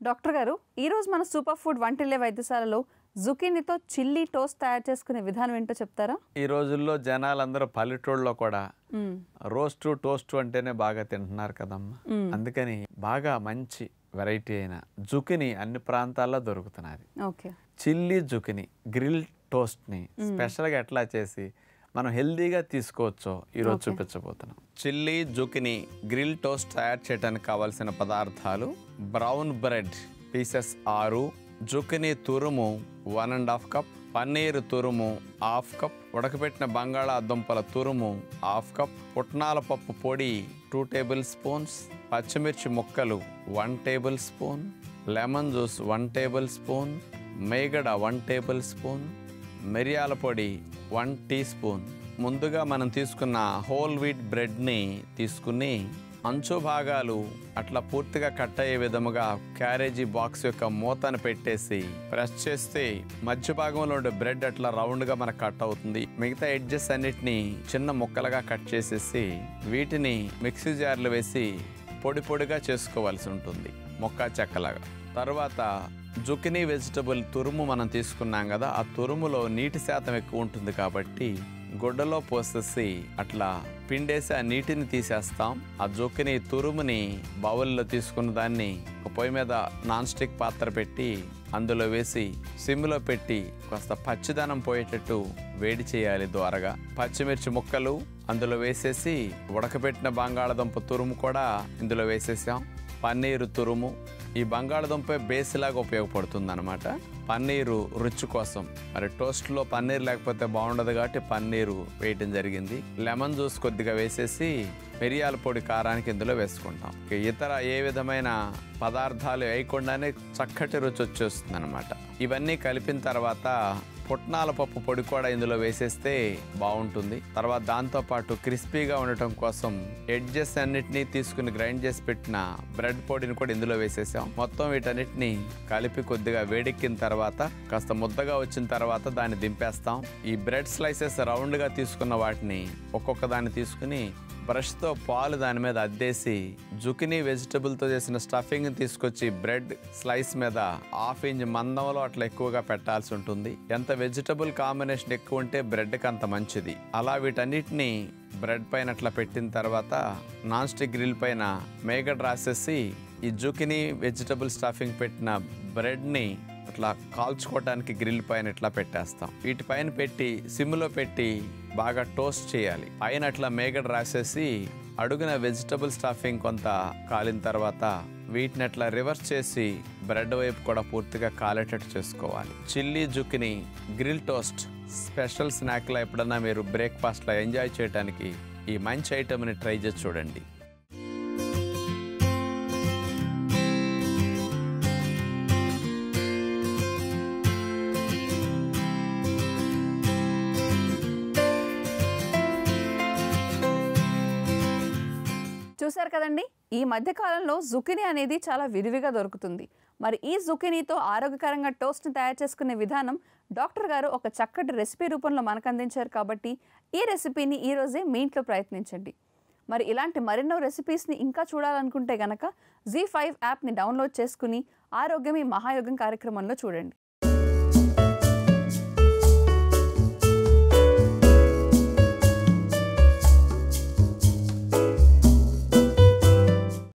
Doctor గారు, ఈరోజు మన సూపర్ ఫుడ్ వంటిల్లే వైద్యశాలలో జుకీనీతో చిల్లీ టోస్ట్ తయారు చేసుకునే విధానం ఏంటో చెప్తారా? ఈ రోజుల్లో జనాలందరూ పల్లెటూళ్ళలో కూడా రోస్టు టోస్ట్ అంటేనే బాగా తింటున్నారు కదమ్మా. అందుకని బాగా మంచి వెరైటీ అయిన జుకినీ అన్ని ప్రాంతాల్లో దొరుకుతున్నది. ఓకే, చిల్లీ జుకినీ గ్రిల్ టోస్ట్ని స్పెషల్గా ఎట్లా చేసి మనం హెల్దీగా తీసుకోవచ్చో ఈరోజు చూపించబోతున్నాం. చిల్లీ జుకినీ గ్రిల్ టోస్ట్ తయారు చేయడానికి కావాల్సిన పదార్థాలు: బ్రౌన్ బ్రెడ్ పీసెస్ 6, జుకినీ తురుము 1½ కప్, పన్నీరు తురుము 1/2 కప్, ఉడకబెట్టిన బంగాళాదుంపల తురుము 1/2 కప్, పుట్నాల పప్పు పొడి 2 టేబుల్ స్పూన్స్, పచ్చిమిర్చి ముక్కలు 1 tablespoon, lemon juice 1 tablespoon, మేగడ 1 టేబుల్ స్పూన్, మిరియాల పొడి 1 టీ స్పూన్. ముందుగా మనం తీసుకున్న హోల్ వీట్ బ్రెడ్ని తీసుకుని అంచు భాగాలు అట్లా పూర్తిగా కట్ అయ్యే విధముగా క్యారేజీ బాక్స్ యొక్క మూతను పెట్టేసి ప్రెస్ చేస్తే మధ్య భాగంలో ఉండే బ్రెడ్ అట్లా రౌండ్గా మనకు కట్ అవుతుంది. మిగతా ఎడ్జెస్ అన్నిటిని చిన్న ముక్కలుగా కట్ చేసేసి వీటిని మిక్సీ జార్లో వేసి పొడి పొడిగా చేసుకోవాల్సి ఉంటుంది, మొక్క చెక్కలాగా. తర్వాత జుకినీ వెజిటబుల్ తురుము మనం తీసుకున్నాం కదా, ఆ తురుములో నీటి శాతం ఎక్కువ ఉంటుంది కాబట్టి గుడ్డలో పోసేసి అట్లా పిండేసి ఆ నీటిని తీసేస్తాం. ఆ జుకినీ తురుముని బౌల్లో తీసుకున్న దాన్ని ఒక పొయ్యి మీద నాన్ స్టిక్ పాత్ర పెట్టి అందులో వేసి సిమ్లో పెట్టి కాస్త పచ్చిదనం పోయేటట్టు వేడి చేయాలి దోరగా. పచ్చిమిర్చి ముక్కలు అందులో వేసేసి ఉడకబెట్టిన బంగాళదుంప తురుము కూడా ఇందులో వేసేసాం. పన్నీరు తురుము, ఈ బంగాళదుంప బేస్ లాగా ఉపయోగపడుతుంది అనమాట పన్నీరు రుచి కోసం. మరి టోస్ట్లో పన్నీర్ లేకపోతే బాగుండదు కాబట్టి పన్నీరు వేయటం జరిగింది. లెమన్ జ్యూస్ కొద్దిగా వేసేసి మిరియాల పొడి కారానికి ఇందులో వేసుకుంటాం. ఇతర ఏ విధమైన పదార్థాలు వేయకుండానే చక్కటి రుచి వచ్చేస్తుంది అనమాట. ఇవన్నీ కలిపిన తర్వాత పుట్నాల పప్పు పొడి కూడా ఇందులో వేసేస్తే బాగుంటుంది. తర్వాత దాంతోపాటు క్రిస్పీగా ఉండటం కోసం ఎడ్జెస్ అన్నిటినీ తీసుకుని గ్రైండ్ చేసి పెట్టిన బ్రెడ్ పొడిని కూడా ఇందులో వేసేసాం. మొత్తం వీటన్నిటిని కలిపి కొద్దిగా వేడెక్కిన తర్వాత కాస్త ముద్దగా వచ్చిన తర్వాత దాన్ని దింపేస్తాం. ఈ బ్రెడ్ స్లైసెస్ రౌండ్గా తీసుకున్న వాటిని ఒక్కొక్క దాన్ని తీసుకుని బ్రష్తో పాలు దాని మీద అద్దేసి జుకినీ వెజిటబుల్తో చేసిన స్టఫింగ్ తీసుకొచ్చి బ్రెడ్ స్లైస్ మీద 1/2 ఇంచ్ మందంలో అట్లా ఎక్కువగా పెట్టాల్సి ఉంటుంది. ఎంత వెజిటబుల్ కాంబినేషన్ ఎక్కువ ఉంటే బ్రెడ్కి అంత మంచిది. అలా వీటన్నిటిని బ్రెడ్ పైన అట్లా పెట్టిన తర్వాత నాన్ స్టిక్ గ్రిల్ పైన మేగడ రాసేసి ఈ జుకినీ వెజిటబుల్ స్టఫింగ్ పెట్టిన బ్రెడ్ని అట్లా కాల్చుకోవడానికి గ్రిల్ పైన ఇట్లా పెట్టేస్తాం. వీటిపైన పెట్టి సిమ్లో పెట్టి బాగా టోస్ట్ చేయాలి. పైన అట్లా మేగడ రాసేసి అడుగున వెజిటబుల్ స్టఫింగ్ కొంత కాలిన తర్వాత వీటిని అట్లా రివర్స్ చేసి బ్రెడ్ వైపు కూడా పూర్తిగా కాలేటట్టు చేసుకోవాలి. Chilli zucchini grill toast special స్నాక్లో ఎప్పుడన్నా మీరు బ్రేక్ఫాస్ట్లో ఎంజాయ్ చేయడానికి ఈ మంచి ఐటమ్ని ట్రై చేసి చూడండి. చూశారు కదండి, ఈ మధ్య కాలంలో జుకినీ అనేది చాలా విరివిగా దొరుకుతుంది. మరి ఈ జుకినీతో ఆరోగ్యకరంగా టోస్ట్ని తయారు చేసుకునే విధానం డాక్టర్ గారు ఒక చక్కటి రెసిపీ రూపంలో మనకు అందించారు. కాబట్టి ఈ రెసిపీని ఈరోజే మీ ఇంట్లో ప్రయత్నించండి. మరి ఇలాంటి మరెన్నో రెసిపీస్ని ఇంకా చూడాలనుకుంటే గనక ZEE5 యాప్ని డౌన్లోడ్ చేసుకుని ఆరోగ్యం ఈ మహాయోగం కార్యక్రమంలో చూడండి.